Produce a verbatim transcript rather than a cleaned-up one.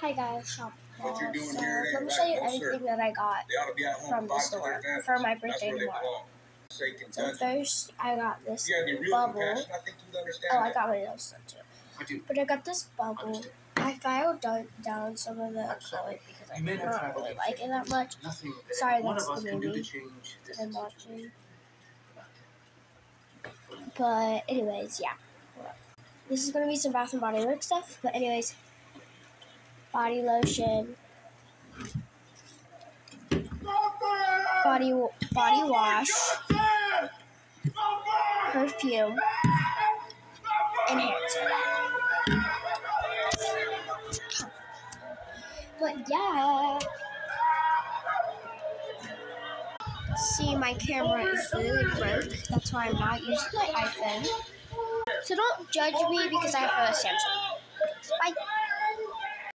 Hi guys, Shop. What you're doing so here let me ain't show you right. No, everything sir. that I got They ought to be at home from the five to store their families. for my That's birthday where they tomorrow. belong. Satan So does it. first, I got this You gotta be real bubble. compassionate. I think you'd understand Oh, I that. got my nose done too. I do. But I got this bubble. Understand. I filed down, down some of the color because I did not really like it that much. Nothing. Sorry, One that's of us the can do the movie change. that I'm watching. But anyways, yeah. This is gonna be some Bath and Body Works stuff. But anyways, body lotion, body body wash, perfume, and hand soap. But yeah. See, my camera is really broke. That's why I'm not using my iPhone. So don't judge me because I have a Samsung. Bye.